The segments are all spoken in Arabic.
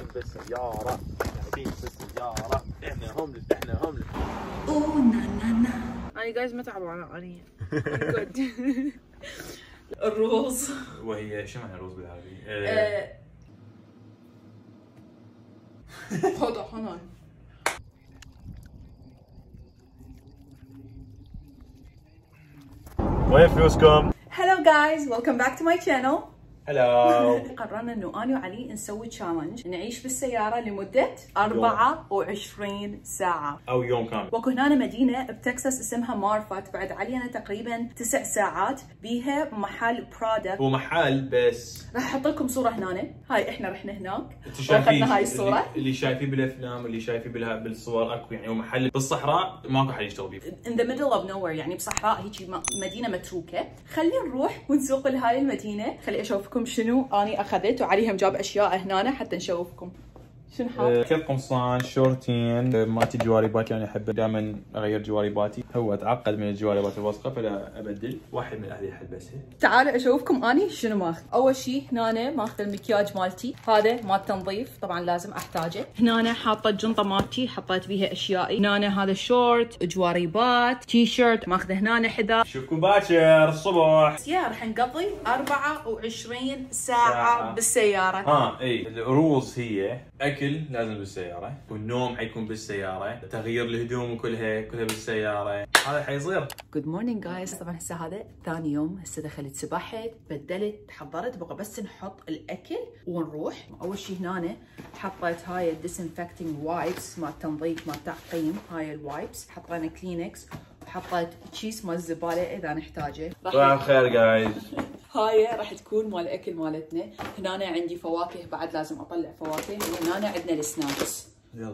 بالسيارة، قاعدين بالسيارة، احنا هوملس احنا هوملس. اوه نا انا جايز ما تعبوا على اني جود. الرولز وهي شو معنى الرولز بالعربي؟ هذا حنان. وين فلوسكم؟ Hello guys, welcome back to my channel. هلو. قررنا انه انا وعلي نسوي تشالنج، نعيش بالسياره لمده 24 ساعه او يوم كامل. واكو هنا مدينه بتكساس اسمها مارفا، تبعد علينا تقريبا 9 ساعات، بيها محل برودكت. هو محل بس راح احط لكم صوره هنا، هاي احنا رحنا هناك واخذنا هاي الصوره. اللي شايفيه بالافلام واللي شايفيه بالصور اكو، يعني هو محل بالصحراء ماكو حد يشتغل بيه. in the middle of nowhere، يعني بصحراء هيك مدينه متروكه. خلينا نروح ونسوق لهاي المدينه، خلي اشوفكم شنو اني اخذت، وعليهم جاب اشياء هنا حتى نشوفكم. شنو حاط؟ كيف قمصان شورتين مالتي جواريبات، يعني احب دائما اغير جواريباتي، هو اتعقد من الجواريبات الوسخه فلا ابدل، واحد من اهلي يلبسها. تعالوا اشوفكم اني شنو ماخذ. اول شيء هنا ماخذ المكياج مالتي، هذا مال تنظيف طبعا لازم احتاجه. هنا حاطه الجنطه مالتي حطيت بيها اشيائي. هنا هذا شورت، جواريبات، تي شيرت، ماخذه هنا حذاء. اشوفكم باكر الصبح. يا راح نقضي 24 ساعه بالسياره. اي الرولز هي اكل لازم بالسياره، والنوم حيكون بالسياره، تغيير الهدوم كلها بالسياره، هذا حيصير. جود مورنينج جايز. طبعا هسه هذا ثاني يوم، هسه دخلت سبحت بدلت تحضرت، بقى بس نحط الاكل ونروح. اول شيء هنا حطيت هاي الديسنفكتنج وايبس مال تنظيف مال تعقيم، هاي الوايبس حطينا كلينكس، وحطيت تشيس مال الزباله اذا نحتاجه. صباح الخير جايز. هاي راح تكون مال الاكل مالتنا. هنا عندي فواكه بعد لازم اطلع فواكه، وهنا عندنا السناكس. يلا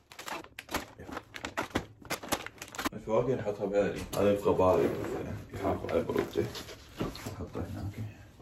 الفواكه نحطها بهذه، هذا الفخباري يحافظ على بروته، نحطه هناك.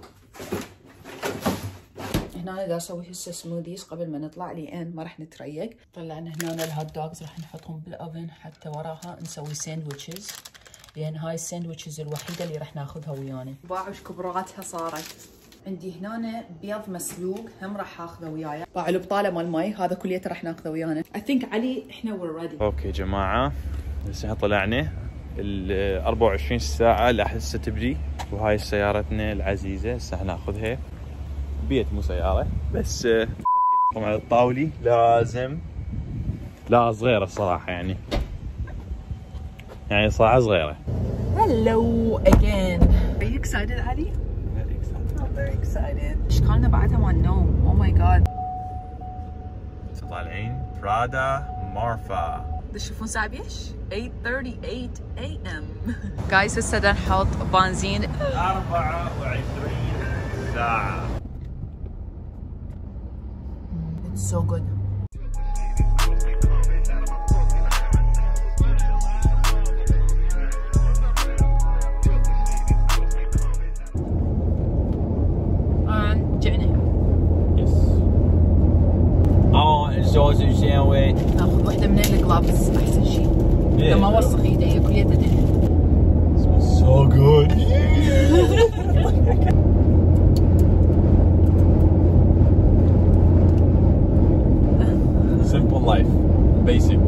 هنا دا اسوي هسه سموذيز قبل ما نطلع، لان ما راح نتريق. طلعنا هنا الهوت دوغز راح نحطهم بالاوفن، حتى وراها نسوي ساندويتشز، لان هاي الساندويتشز الوحيده اللي راح ناخذها ويانا. باعوا كبراتها صارت. عندي هنا بيض مسلوق هم راح اخذه وياي. باعوا البطاله مال ماي، هذا كليته راح ناخذه ويانا. I think علي احنا وير ريدي. اوكي جماعه، هسه طلعنا ال 24 ساعه اللي هسه تبدي، وهاي سيارتنا العزيزه هسه ناخذها بيت مو سياره بس. طبعا الطاولي لازم، لا صغيره الصراحه، يعني صراحه صغيره. Hello again. Are you excited علي؟ Very excited. I'm very excited. اشكالنا بعدها مال نوم. Oh my god. طالعين برادا مارفا. تشوفون الساعة بيش؟ 8:38 AM. Guys هسه بدنا نحط بنزين 24 ساعة. It's so good. رجعنا. الزوز يساوي ناخذ وحدة من الجلافز أحسن شيء. إذا ما وسخ إيدي كلية دهن. So good. Simple life, basic.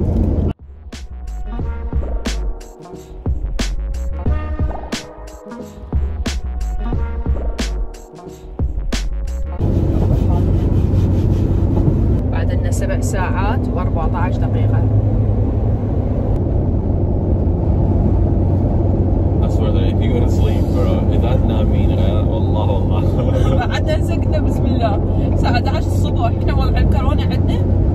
بعد لنا 7 ساعات و14 دقيقة. If you go to sleep, bro, إذا تنامين غير والله بعدنا نسقنا بسم الله الساعة 11 الصبح. احنا وضع الكورونا عندنا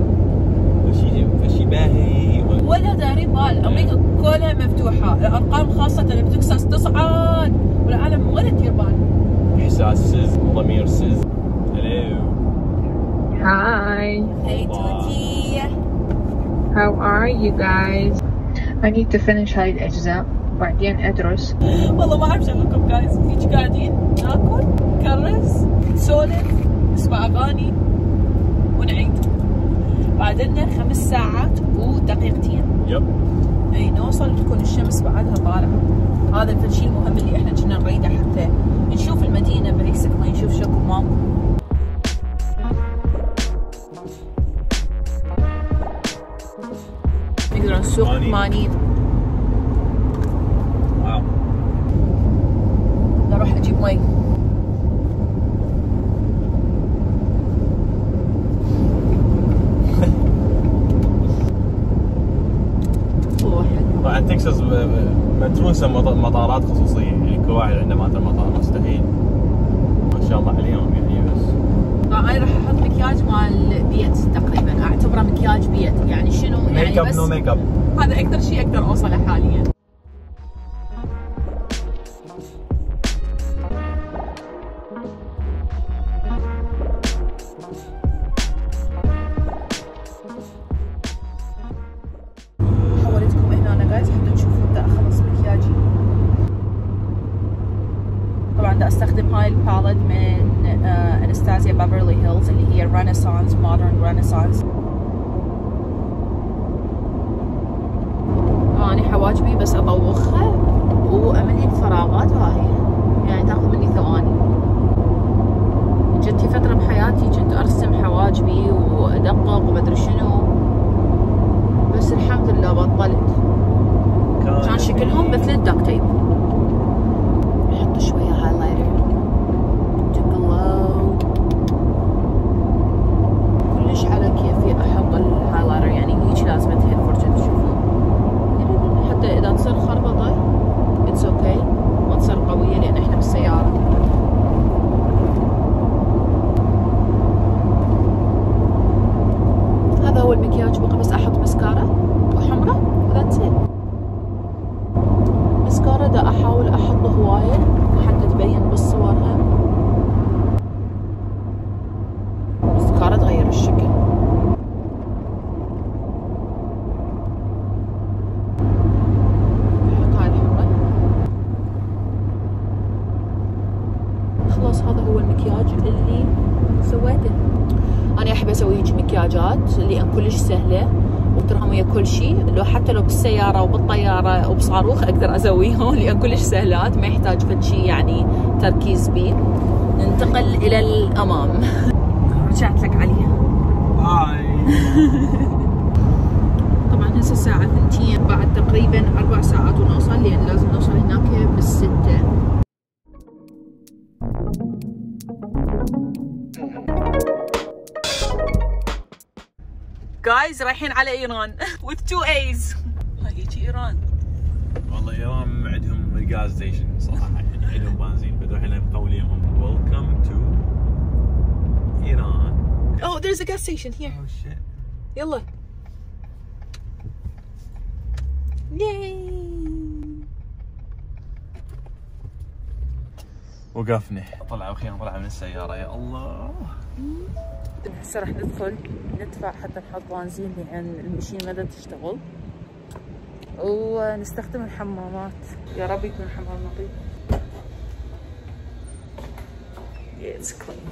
فشي باهي ولا دارين بال. أمريكا كلها مفتوحة، الأرقام خاصة اللي بتكساس تصعد، والعالم ولا تدير بال. إحساس سز ضمير سز. Hello. Hi. Hey توتي. How are you guys? I need to finish هاي الأجزاء وبعدين أدرس. والله ما أعرف شغلكم جايز، هيك قاعدين ناكل نكرس نسولف نسمع أغاني ونعيد. بعد لنا 5 ساعات ودقيقتين. يب. اي نوصل تكون الشمس بعدها طالعة. هذا الشيء المهم اللي احنا كنا نريده، حتى نشوف المدينة بيسكلي، نشوف شكو ماكو. يقولون سوق مانيب. واو. اروح اجيب مي. طبعا تكساس متروسه مطارات خصوصيه، يعني كل واحد عنده مطار مستحيل. ما شاء الله عليهم يعني. بس طبعا انا راح احط مكياج مال بيت تقريبا، اعتبره مكياج بيت. يعني شنو يعني؟ ميك اب بس نو ميك اب. هذا اكثر شيء اقدر اوصله حاليا. حولتكم هنا جايز حتى تشوفوا. بدي اخلص مكياجي. طبعا بدي استخدم هاي الباليت من انستازيا بيفرلي هيلز اللي هي رينيسانس، مودرن رينيسانس. اني حواجبي بس اطوخها واملي الفراغات هاي، يعني تاخذ مني ثواني. جت في فتره بحياتي كنت ارسم حواجبي وادقق ومدري شنو، بس الحمد لله بطلت. كان شكلهم مثل الدكت تيب. احط شويه هايلايتر تو جلو. كلش على كيفي احط الهايلايتر، يعني هيك لازم تهل فرجة تشوفون، حتى اذا تصير خربطه اتس اوكي، ما تصير قويه لان احنا بالسياره. هذا هو المكياج. بقى بس احط مسكارا وحمرة وذاتس ات. مسكارا دا احاول احطه هوايه حتى تبين بالصور هم. مسكارا تغير الشكل. احط هاي الحمرة. خلاص هذا هو المكياج اللي سويته. انا احب اسوي هيك مكياجات لان كلش سهله وترهم ويا كل شيء، لو حتى لو بالسياره وبالطياره وبصاروخ اقدر اسويهم لان كلش سهلات، ما يحتاج فد شيء يعني تركيز بيه. ننتقل الى الامام. رجعت لك عليها. هاي. طبعا هسه الساعه 2 بعد تقريبا 4 ساعات ونوصل، لان لازم نوصل هناك بالستة. جايز رايحين على ايران with 2 A's. هيجي ايران. والله ايران عندهم الغاز ستيشن صراحه، يعني عندهم بنزين. بدو احنا مقوليهم welcome to ايران. Oh, there's a gas station here. Oh shit. يلا. ياي. وقفنا. طلعوا اخيرا، طلع من السياره. يا الله. هسه راح ندخل ندفع حتى نحط بنزين لان المشين ما تشتغل، ونستخدم الحمامات. يا رب يكون حمام نظيف. It's clean.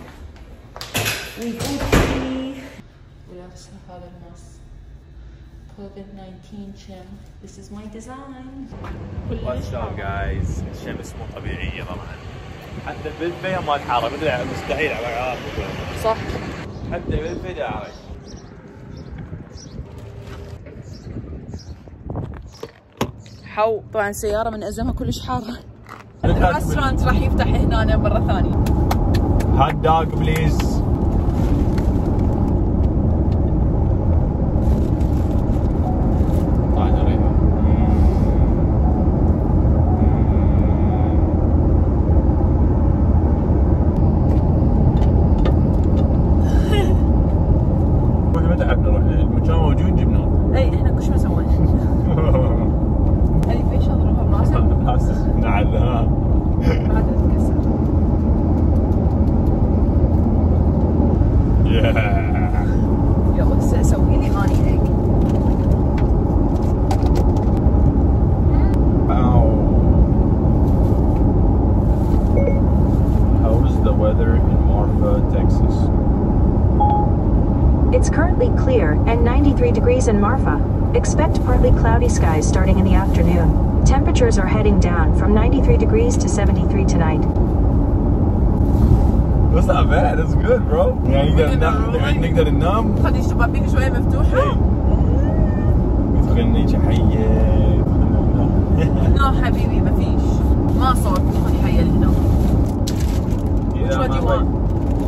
ولابسة هذا الماسك COVID-19 شم. This is my design. What's up guys؟ الشمس مو طبيعية طبعا، حتى بالفيا ما تحارب. مستحيل على العراق. صح. حتى بالفيا داعي. حو طبعا السيارة من أزمها كلش حارة. الريستورانت راح يفتح هنا مرة ثانية. هات دوغ بليز. It's currently clear and 93 degrees in Marfa. Expect partly cloudy skies starting in the afternoon. Temperatures are heading down from 93 degrees to 73 tonight. That's not bad. That's good, bro. يعني نقدر ننام. خلي الشبابيك شوية مفتوحة. قلنا حية. لا حبيبي ما فيش، ما صار خذي حية هنا. What do you want?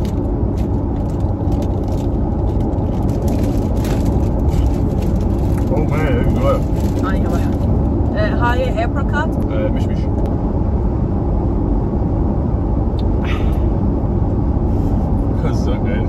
هاي واحد. هاي apricot. مش so good.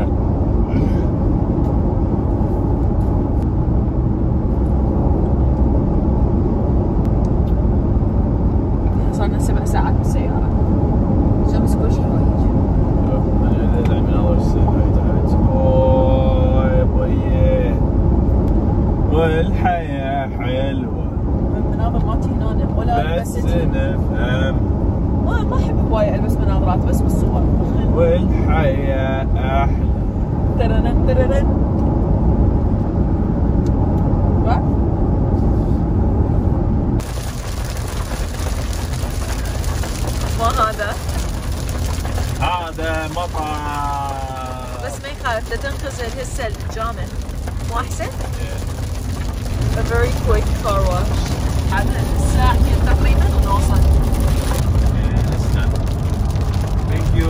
صارنا 7 ساعات بالسيارة. شمس كل شيء وايد. أنا دايما من الله تعبت. أوه يا بيه. والحياة حلوة. المناظر مالتي هنا ولا بس نفهم. ما أحب هواي ألبس مناظرات بس بالصور. والحياة أحلى. ترنن ترنن. ما هذا؟ هذا مطعم. بس ما يخالف تنغسل هسه الجامع مو أحسن؟ A very quick car wash. عاد الساعة تقريبا ونوصل. Thank you.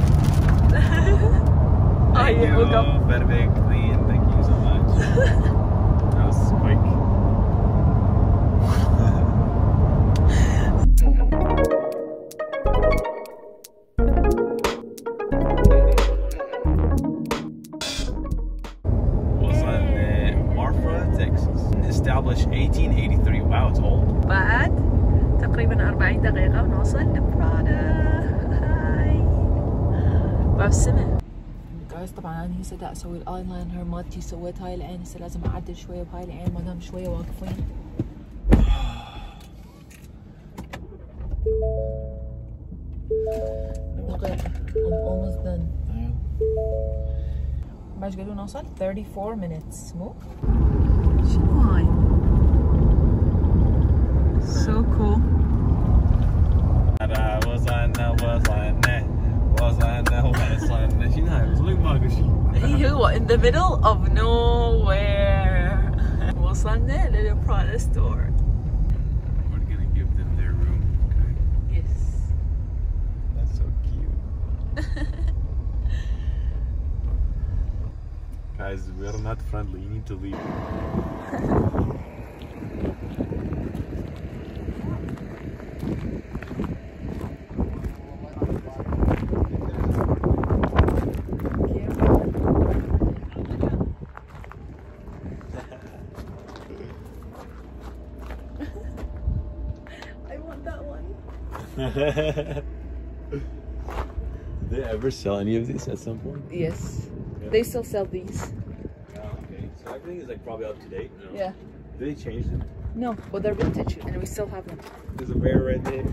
Thank you. Perfect, clean. Thank you so much. That was quick. وصلنا Marfa, Texas. Established 1883. Wow, it's old. بعد تقريبا 40 دقيقة ونوصل لبرادا. هاي باب السما. جايز طبعا انا هسه دا اسوي الايلاينر مالتي، سويت هاي العين، هسه لازم اعدل شوية بهاي العين ما دام شوية واقفين. دقيقة. I'm almost done. بعد ايش قالوا نوصل؟ 34 minutes مو؟ شنو هاي؟ So cool. وصلنا شنو هاي؟ وصلنا ماكو شيء. هو in the middle of nowhere. وصلنا للبرادا ستور. We're gonna give them their room. Okay. Yes. That's so cute. Guys, we're not friendly. You need to leave. I want that one. Did they ever sell any of these at some point? Yes. They still sell these. Oh, okay. So everything is like probably up to date. No? Yeah. Did they change them? No, but they're vintage and we still have them. There's a bear right there.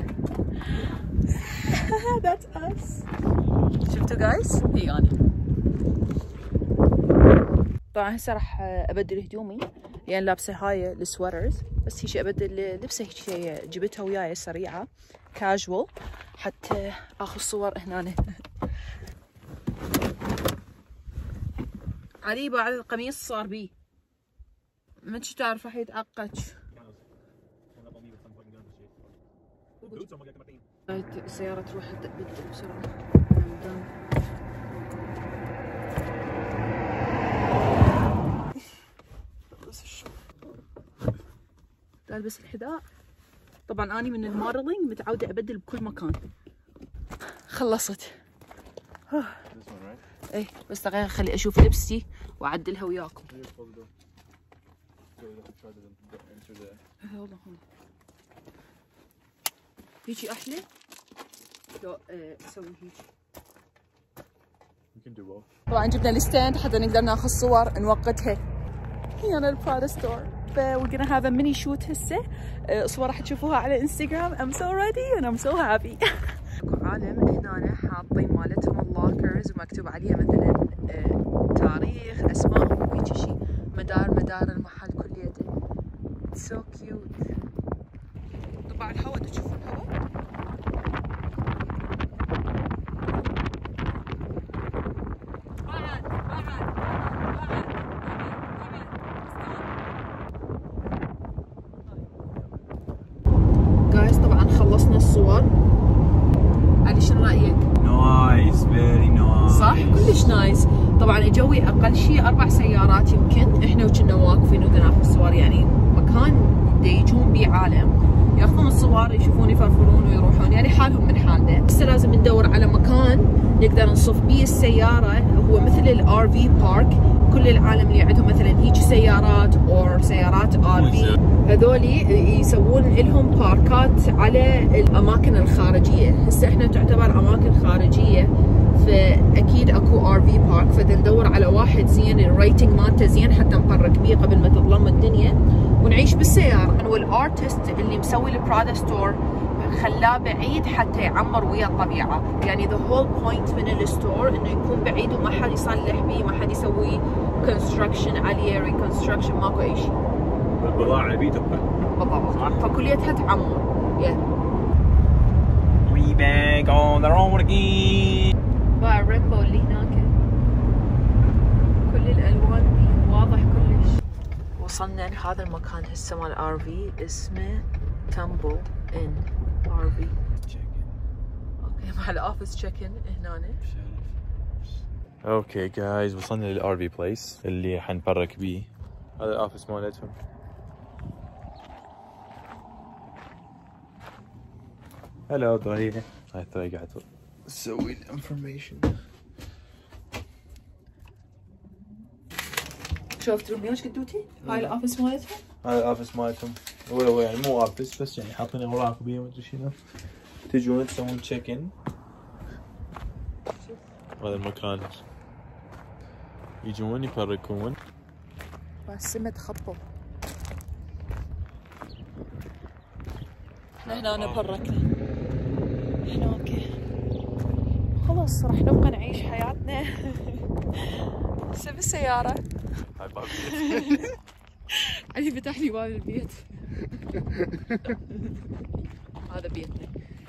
That's us. شفتوا guys؟ هي أنا. طبعا هسه راح أبدل هدومي، يعني لابسة هاي السويترز، بس هيك أبدل لبسة هيك جبتها وياي سريعة كاجوال حتى آخذ صور هنا. علي بعد القميص صار بيه ما تعرف راح يتعقد. السيارة تروح تبدل بسرعة. تلبس الحذاء. طبعا اني من المارلينج متعودة ابدل بكل مكان. خلصت. ايه بس دقيقة خلي اشوف لبستي واعدلها وياكم. والله هيجي احلى لو اسوي هيجي. طبعا جبنا الستاند حتى نقدر ناخذ صور نوقتها. هنا البرادا ستور. We're gonna have a mini shoot هسه. صور راح تشوفوها على انستغرام. I'm so ready and I'm so happy. عالم هنا حاطين مالتهم اللوكرز ومكتوب عليها مثلا تاريخ اسمائهم وهيك شيء. مدار المحل كليته. So cute. طبعا الهواء تشوفون الهواء. يعني جوي اقل شيء 4 سيارات يمكن، احنا وكنا واقفين وناخذ الصور، يعني مكان يجون بيه عالم ياخذون الصور يشوفون يفرفرون ويروحون، يعني حالهم من حالنا. بس لازم ندور على مكان نقدر نصف بيه السياره، هو مثل الار في بارك، كل العالم اللي عندهم مثلا هيك سيارات او سيارات ار في هذولي يسوون لهم باركات على الاماكن الخارجيه. هسه احنا تعتبر اماكن خارجيه، فاكيد اكو ار في بارك، فبدنا ندور على واحد زين الريتنج مالته زين حتى نبرك بيه قبل ما تظلم الدنيا ونعيش بالسياره. والارتست اللي مسوي البرادا ستور خلاه بعيد حتى يعمر ويا الطبيعه، يعني the whole point من الستور انه يكون بعيد وما حد يصلح بيه، ما حد يسوي construction عليه reconstruction، ماكو اي شيء. البضاعه بيه تبقى بالضبط، فكليتها تعمر. We back on the road again. باع الرينبو اللي هناك كل الالوان بيه واضح كلش. وصلنا لهذا المكان هسه مال ار في، اسمه تامبو ان ار في. اوكي مع الاوفيس تشيك ان هنا. اوكي جايز وصلنا للار في بليس اللي حنبرك بيه. هذا الاوفيس مالتهم. هلا ضهية. هاي ضهية قاعد تسوي الانفورميشن. شفت رميوش قدوتي؟ هاي الاوفيس مالتهم؟ هذا الاوفيس مالتهم، هو يعني مو اوفيس بس يعني حاطين اوراق بيه ومدري شنو. تجون تسوون تشيك ان. هذا المكان يجون يبركون. بس ما تخبط. احنا هنا بركنا. احنا اوكي. خلاص راح نبقى نعيش حياتنا هسه بالسيارة. هاي باب البيت. علي فتح لي باب البيت. هذا بيتنا.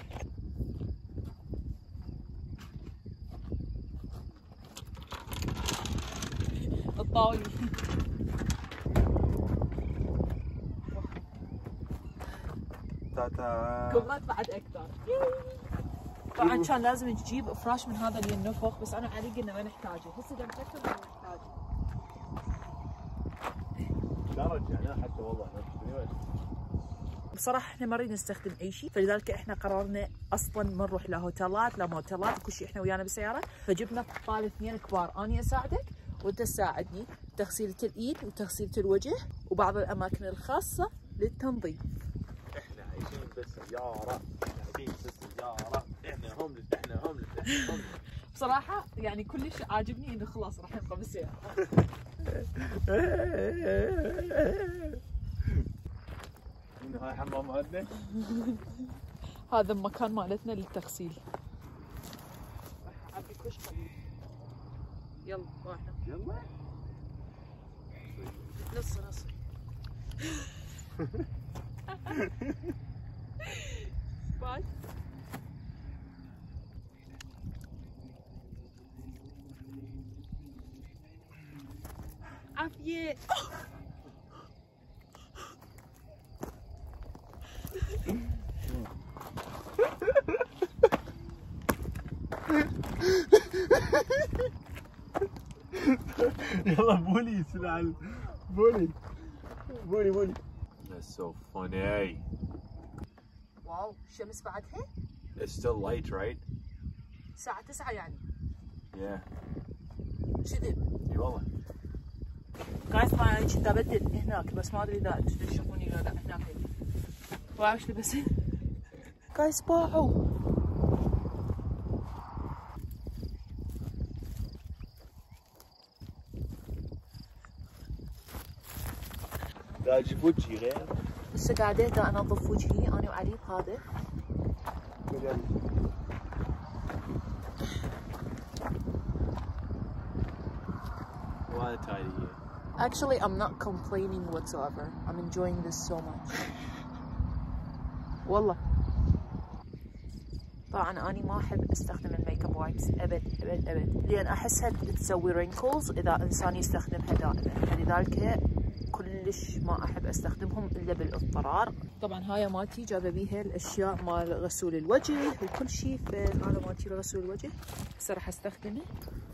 الطاولة. كبرت بعد اكثر. طبعا كان لازم تجيب فراش من هذا اللي ينفخ، بس انا علي قلنا ما نحتاجه، هسه اذا مفكر ما نحتاجه. لا رجعناه حتى والله. بصراحه احنا ما نريد نستخدم اي شيء، فلذلك احنا قررنا اصلا ما نروح لا هوتيلات لا موتيلات، كل شيء احنا ويانا بالسياره، فجبنا طالب 2 كبار، اني اساعدك وانت تساعدني، تغسيله الايد وتغسيله الوجه وبعض الاماكن الخاصه للتنظيف. احنا عايشين بالسياره، احنا عايشين بالسياره، احنا هوملس، احنا هوملس، احنا هوملس. بصراحه يعني كلش عاجبني انه خلاص راح نبقى بالسياره. هاي حمام مالتنا. هذا المكان مالتنا للتغسيل. عبي كوش يلا واحنا يلا نص باي. عافية. يلا بولي يصير على بولي. That's so funny. واو الشمس بعدها؟ It's still light, right? الساعة 9 يعني. Yeah. كذب. اي والله. جايز طبعا انا كنت ابدل هناك بس ما ادري اذا تشوفوني ولا لا. هناك واو ايش لبست؟ جايز باعوا. قاعد اشوف وجهي غير. هسه قاعدة دا انظف وجهي انا وعلي بهذا. وايد تايلية. Actually, I'm not complaining whatsoever. I'm enjoying this so much. والله. طبعا أنا ما أحب أستخدم الميك اب وايبس أبد أبد أبد، لأن أحسها تسوي رينكلز إذا إنسان يستخدمها دائما، فلذلك كلش ما أحب أستخدمهم إلا بالاضطرار. طبعا هاي مالتي جايبة بيها الأشياء مال غسول الوجه وكل شيء، فهذا مالتي لغسول الوجه هسه راح أستخدمه.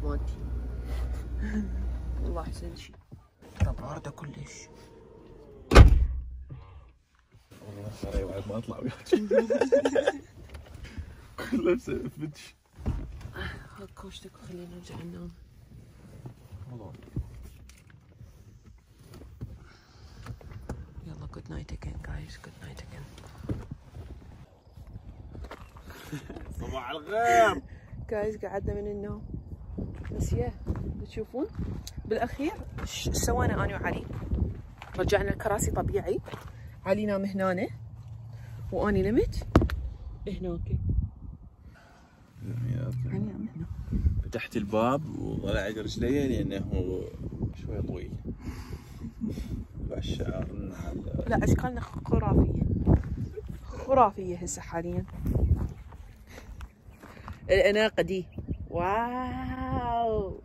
مالتي. والله احسن شي. ترى باردة كلش. والله ترى بعد ما اطلع وياك. كله فتش. هاك كوشتك وخلينا نرجع ننام. والله. يلا good night again guys, good night again. صباح الخير. جايز قعدنا من النوم بس يا تشوفون بالاخير ايش سوينا انا وعلي؟ رجعنا الكراسي طبيعي. علي نام هنا واني نمت هناك. علي نام هنا. فتحت الباب وطلعت رجلي لانه شوي طويل. شعرنا لا اشكالنا خرافيه خرافيه هسه حاليا. الاناقه دي واو.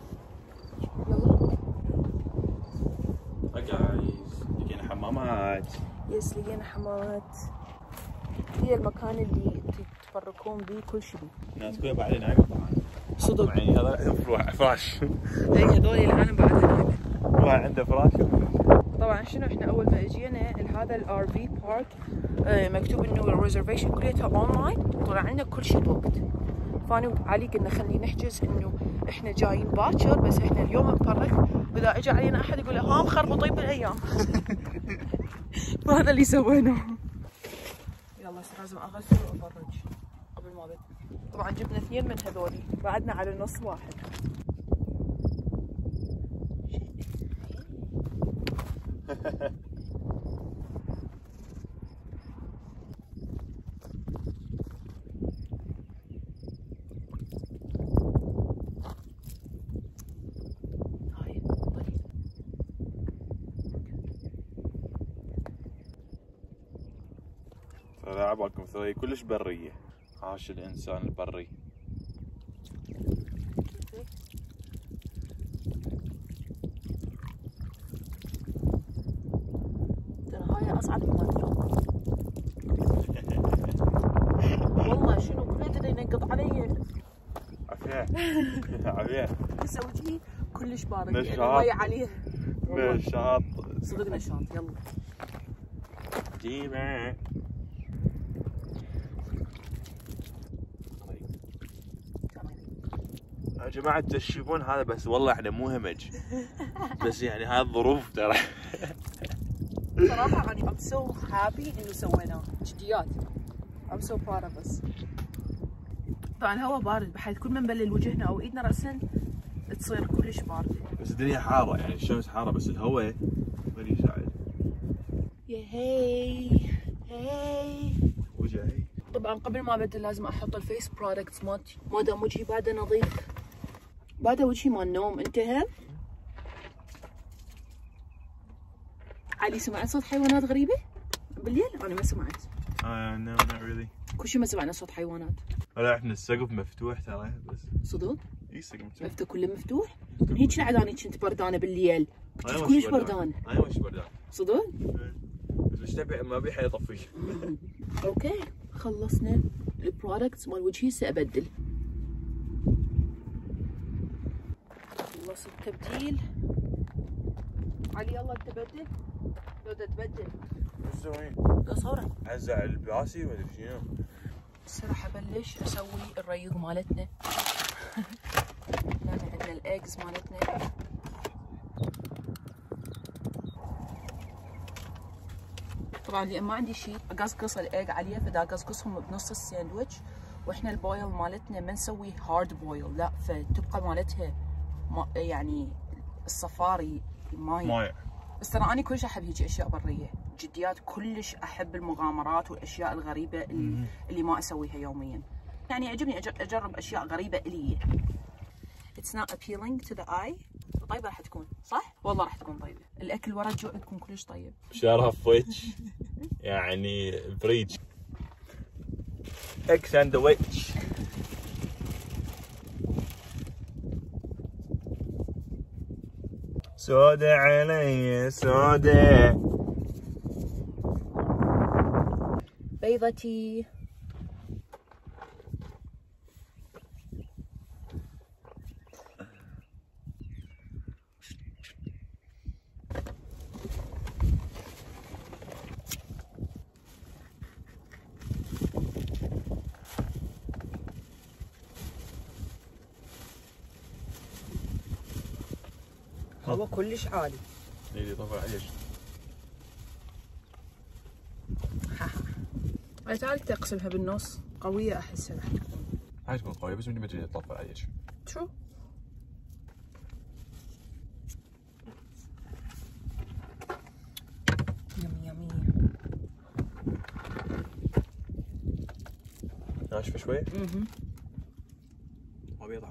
يلا جايز لقينا حمامات. يس لقينا حمامات. هي المكان اللي تتفركون بيه كل شيء بيه. الناس كلها بعدين نايمه طبعا. صدق يعني هذا فراش. اي هذول العالم بعد نايمه. واحد عنده فراش. طبعا شنو احنا اول ما اجينا لهذا الار في بارك مكتوب انه الريزرفيشن كليتها اونلاين. طلع عندنا كل شيء بوقت. فانا وعلي قلنا خلينا نحجز انه احنا جايين باكر بس احنا اليوم نبرك واذا اجى علينا احد يقول ها مخربطين بالايام. فهذا اللي سويناه. يلا لازم اغسل وافرج قبل ما بدي. طبعا جبنا 2 من هذولي بعدنا على نص واحد. عبالكم ثري كلش برية. عاش الإنسان البري. ترى هاي أصعب من مالتهم. والله شنو كله تدري ينقط علي. عافية. عافية. هسه وجهي كلش بارد. نشاط. المي عليه. نشاط. صدق نشاط. يلا. جيبه. يا جماعة تشوفون هذا بس والله احنا مو همج. بس يعني هاي الظروف ترى. صراحة أنا I'm so happy إنه سويناه جديات. I'm so proud of us. طبعا الهواء بارد بحيث كل ما نبلل وجهنا أو إيدنا رأسا تصير كلش باردة. بس الدنيا حارة يعني الشمس حارة بس الهواء غير يساعد. يا هي هي. وجهي. طبعا قبل ما أبدل لازم أحط الفيس برودكتس مالتي. ما دام وجهي بعده نظيف. بعده وجهي مال نوم انتهى. علي سمعت صوت حيوانات غريبة؟ بالليل أنا ما سمعت. No not really. كل شيء ما سمعنا صوت حيوانات. لا احنا السقف مفتوح ترى بس. صدق؟ اي السقف مفتوح. مفتوح كله مفتوح؟ من هيك لعد أنا كنت بردانة بالليل. كنت كلش بردانة. أنا وش بردان. صدق؟ بس ايش تبي ما ابي حد يطفيك. اوكي خلصنا البرودكتس مال وجهي سأبدل. خلص التبديل. علي يلا تبدل. لو تبدل. ايش تسوين؟ صورة. ازع الباسي ولا شنو؟ هسه راح ابلش اسوي الريوق مالتنا. هنا عندنا الايجز مالتنا. طبعا لان ما عندي شيء اقصقص الايج عليه فدا اقصقصهم بنص الساندويتش. واحنا البويل مالتنا ما نسوي هارد بويل لا فتبقى مالتها يعني الصفاري ماي. بس ترى اني كلش احب هيجي اشياء بريه جديات. كلش احب المغامرات والاشياء الغريبه اللي ما اسويها يوميا. يعني يعجبني اجرب اشياء غريبه الي. It's not appealing to the eye. طيبه راح تكون صح؟ والله راح تكون طيبه. الاكل ورا الجوع يكون كلش طيب. شرف ويتش يعني بريج. اك ساندويتش. سودا علي سودا. بيضتي. هو كلش عالي. اللي طفى عيش. تعال تقسمها بالنص، قوية أحسها راح تكون. هاي تكون قوية بس بدي ما تطفى عيش. شو؟ يمي يمي. ناشفة شوي؟ ما بيطعم.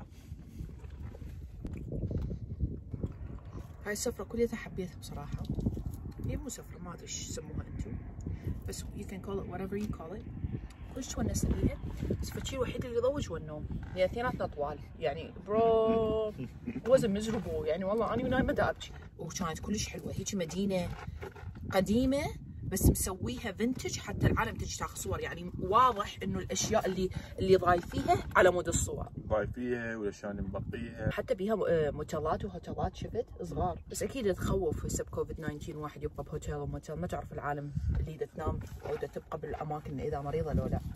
هاي السفرة كلها حبيتها بصراحة. هي مو سفرة، ما أدري إيش يسموها أنتم، بس you can call it whatever you call it. كلش تونست بيها، بس الشيء الوحيد اللي يضوج هو النوم، هي اثنيناتنا طوال، يعني برو was miserable، يعني والله أنا ونايمة دا أبكي، وكانت كلش حلوة، هيك مدينة قديمة بس مسويها فينتج حتى العالم تجي تاخذ صور، يعني واضح انه الاشياء اللي ضايفيها على مود الصور. ضايفيها والاشياء اللي مبقيها. حتى بيها موتيلات وهوتيلات شفت صغار، بس اكيد تخوف هسه بكوفيد 19 واحد يبقى بهوتيل وموتيل، ما تعرف العالم اللي دا تنام او دا تبقى بالاماكن اذا مريضه لو لا.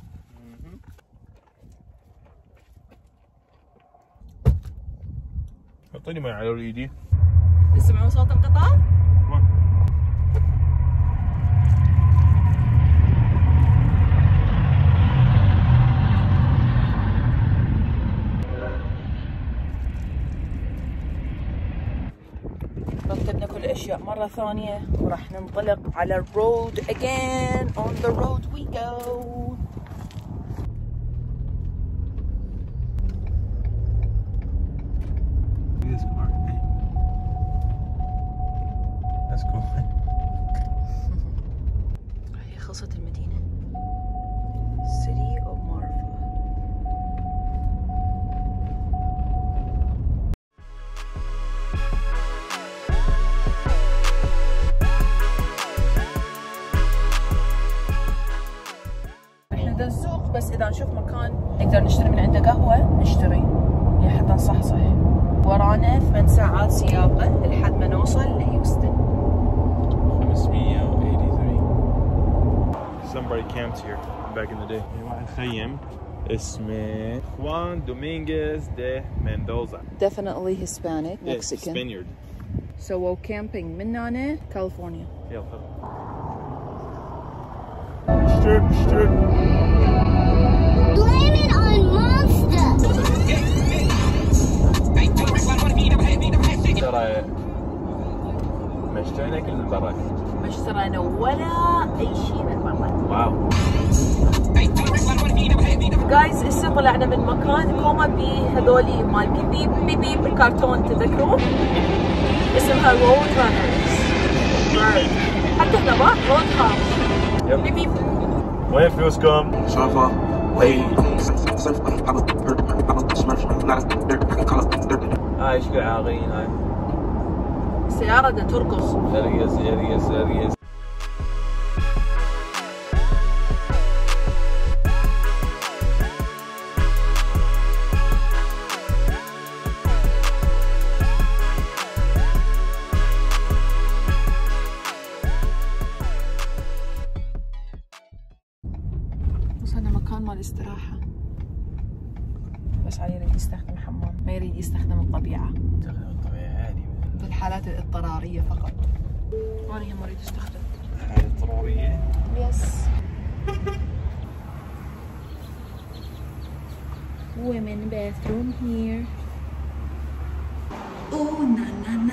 حطيني مي على ايدي. تسمعون صوت القطار؟ رتبنا كل الاشياء مرة ثانية وراح ننطلق على الرود again. On the road we go. That's cool. هي خلصت المدينة. City of Marfa. احنا بدنا نسوق، بس اذا نشوف مكان نقدر نشتري من عنده قهوة نشتري، يعني حتى نصحصح. ورانا 8 ساعات سياقة لحد ما نوصل لهيوستن. 583. Somebody camped here back in the day. واحد خيم اسمه Juan Dominguez de Mendoza. Definitely Hispanic, Mexican. Spaniard. سووا كامبينج من هنا كاليفورنيا. يلا. Blame it on Monster. ترى ما اشترينا كل من برا. ما اشترينا ولا اي شيء من برا. واو. جايز هسه طلعنا من مكان كوما بي هذولي مال بيبي بيبي بالكرتون تذكرون؟ اسمها رود رانرز. حتى هنا رود هاوس. بيبي. وين فلوسكم؟ Safa, wait. هاي ايش عاغين هاي؟ السيارة بدها ترقص. ارقص ارقص ارقص. وصلنا مكان مال استراحة، بس علي يريد يستخدم حمام، ما يريد يستخدم الطبيعة. تخدم الطبيعة عادي بالحالات الاضطرارية فقط. أنا هم أريد أستخدم. الحالة اضطرارية؟ يس. Women bathroom here. Oh na na na.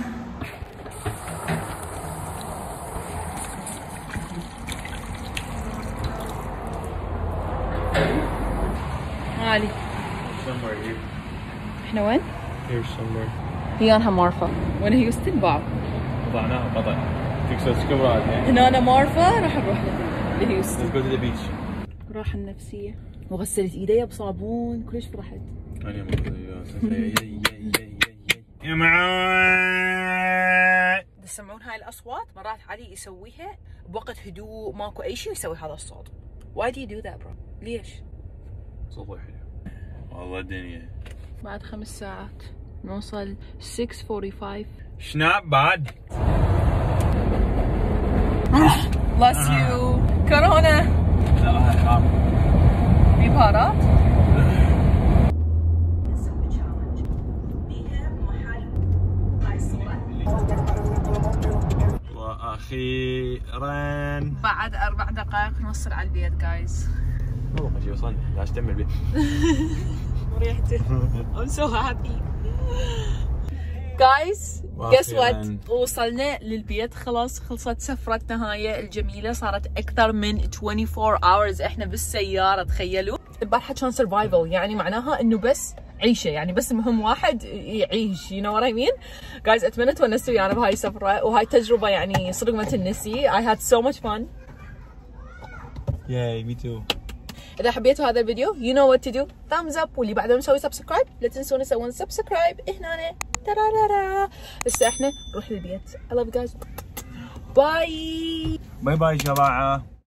عالي. Somewhere here. احنا وين؟ Here somewhere. هيانها مارفا. وين هيوستن بعض. قطعناها قطع. تكسر سكبرات. هنا أنا مارفا راح نروح لهيوستن. Let's go to the beach. راحة النفسية. وغسلت ايديا بصابون كلش فرحت. أنا يا معاي. تسمعون هاي الأصوات؟ مرات علي يسويها بوقت هدوء ماكو أي شيء ويسوي هذا الصوت. Why do you do that bro؟ ليش؟ صوته حلو. والله الدنيا. بعد 5 ساعات نوصل 6:45. شناب بعد؟ Bless you. كورونا. لا هاي حرام. في بهارات؟ واخيرا بعد 4 دقائق نوصل على البيت جايز. والله ما شي وصلنا، لازم تم البيت. ريحته I'm so happy guys. guess what؟ وصلنا للبيت خلاص، خلصت سفرتنا هاي الجميلة، صارت أكثر من 24 hours إحنا بالسيارة. تخيلوا البارحة كان survival، يعني معناها إنه بس عيشة، يعني بس المهم واحد يعيش، you know what I mean guys. أتمنى تونسوا ويانا بهاي السفرة وهاي التجربة، يعني صدق ما تنسي. I had so much fun. Yay, me too. إذا حبيتوا هذا الفيديو you know what to do, thumbs up، واللي بعدهم مسوي سبسكرايب لا تنسون تسوون سبسكرايب هنا. ترارارا. هسه احنا نروح للبيت. I love you guys. باي باي باي جماعة.